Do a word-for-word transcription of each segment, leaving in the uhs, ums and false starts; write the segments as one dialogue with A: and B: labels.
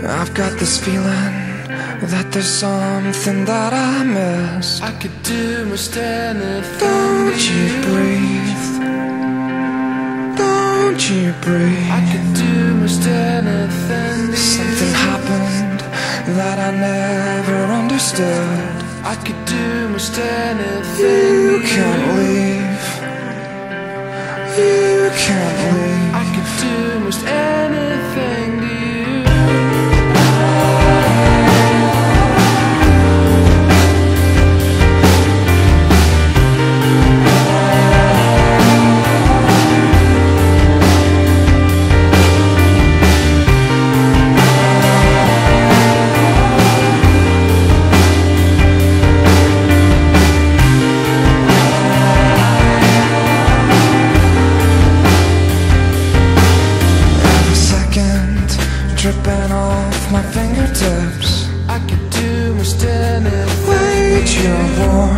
A: I've got this feeling that there's something that I miss.
B: I could do most anything.
A: Don't you breathe, don't you breathe.
B: I could do most anything.
A: Something happened that I never understood.
B: I could do most anything.
A: You can't leave, you can't leave.
B: I could do most anything to you.
A: Dripping off my fingertips.
B: I could do most anything.
A: Wage your war,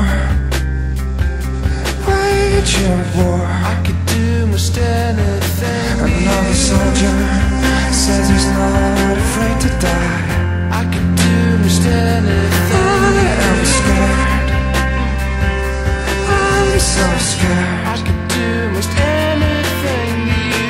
A: wage your war.
B: I could do most anything.
A: Another soldier says he's not afraid to die.
B: I could do most anything.
A: I am scared, I'm so scared.
B: I could do most anything to you.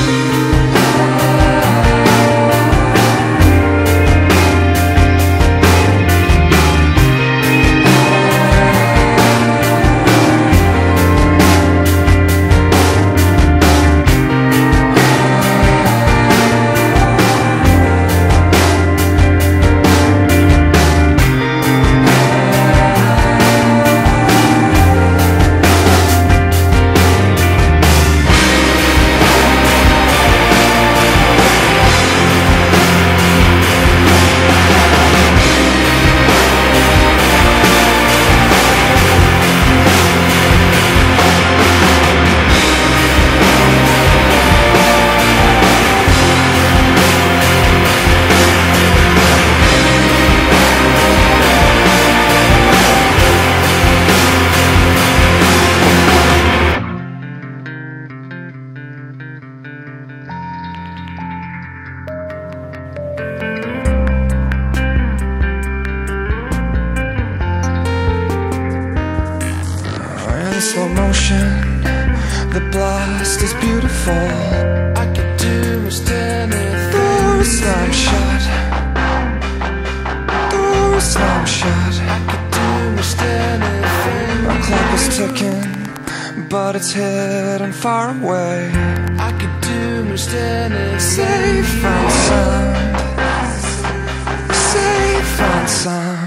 A: Slow motion, the blast is beautiful.
B: I could do most anything.
A: Doors slam shut, doors slam shut.
B: I could do most anything.
A: Our clock is ticking, but it's hidden far away.
B: I could do most anything.
A: Safe and sound, safe and sound.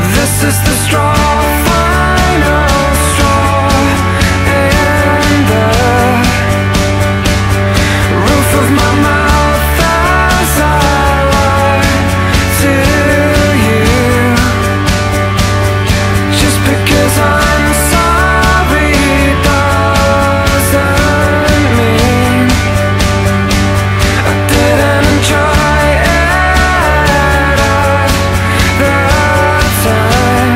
A: This is the straw, final straw, and the roof of my mouth as I lie to you. Just because I'm sorry doesn't mean I didn't enjoy it at the time.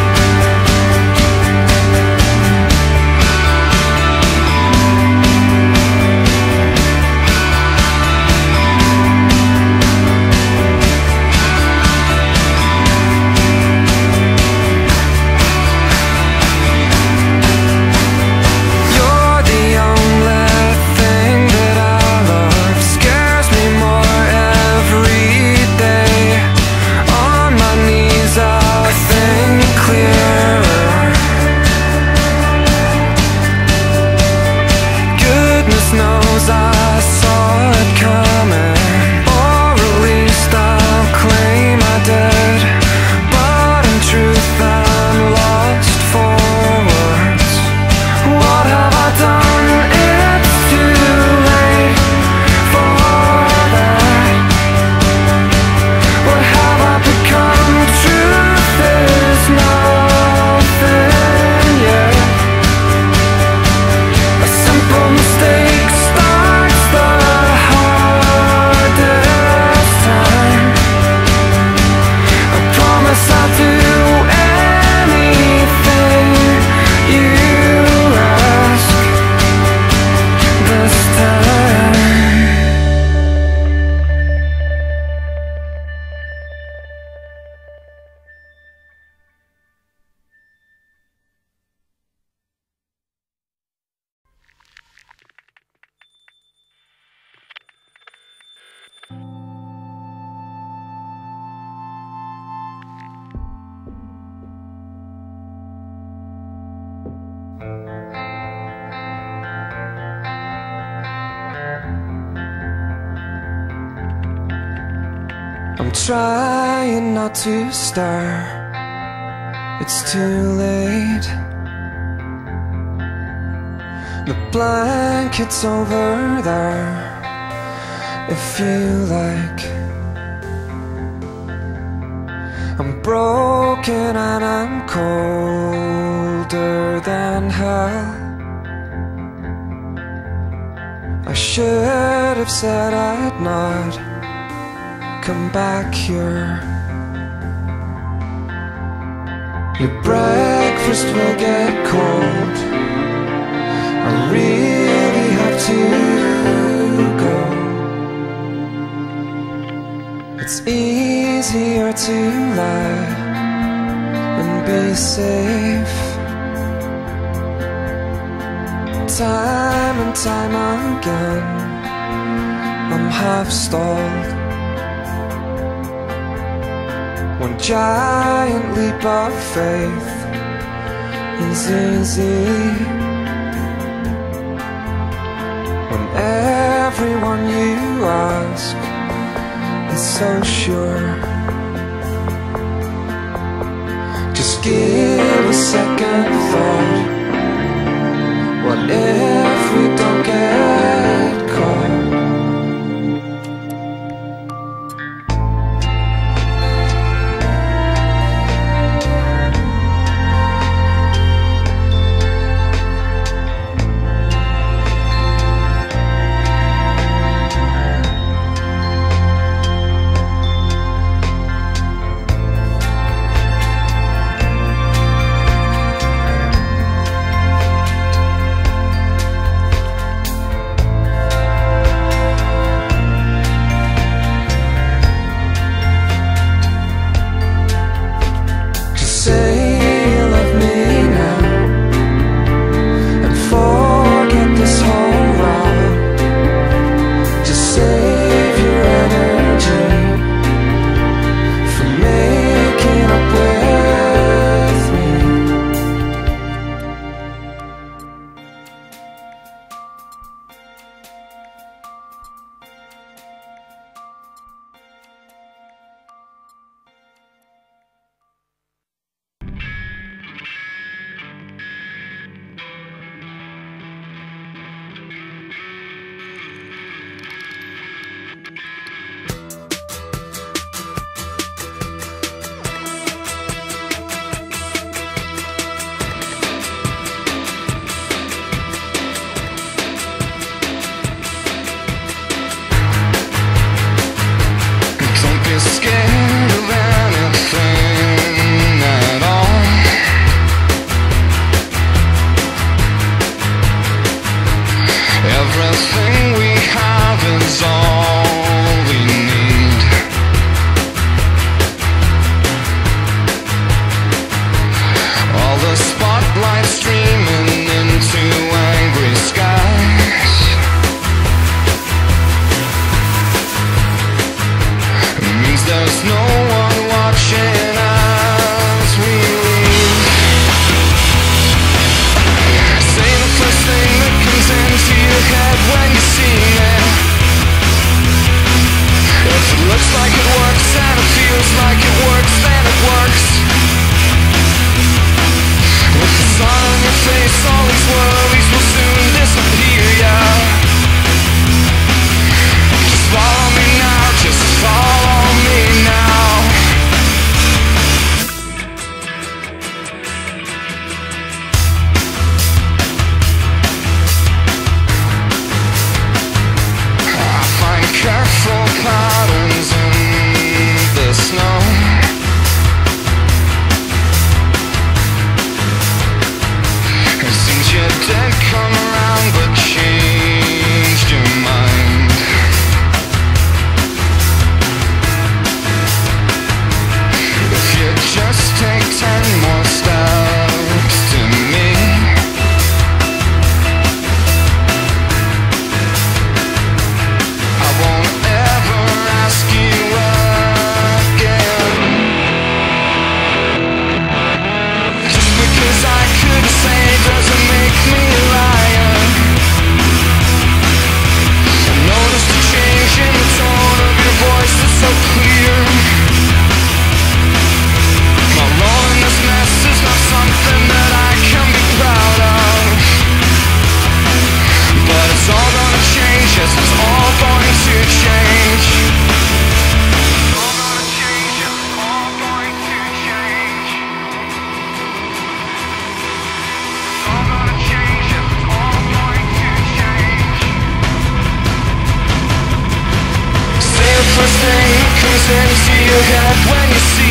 A: You're the only thing that I love. Scares me more every day. On my knees I'll think clearer. Goodness knows I saw it coming, or at least I'll claim I did. But in truth I'm lost for words. What have I done? It's too late for that. What have I become? Truth is nothing yet. A simple mistake starts the hardest time. I promise I'll do anything you ask this time. I'm trying not to stare. It's too late. The blanket's over there, if you like. I'm broken and I'm colder than hell. I should have said I'd not come back here. Your breakfast will get cold. I really have to go. It's easier to lie and be safe. Time and time again I'm half stalled. One giant leap of faith is easy when everyone you ask is so sure. Just give a second thought. What if we don't get caught?
B: head when you see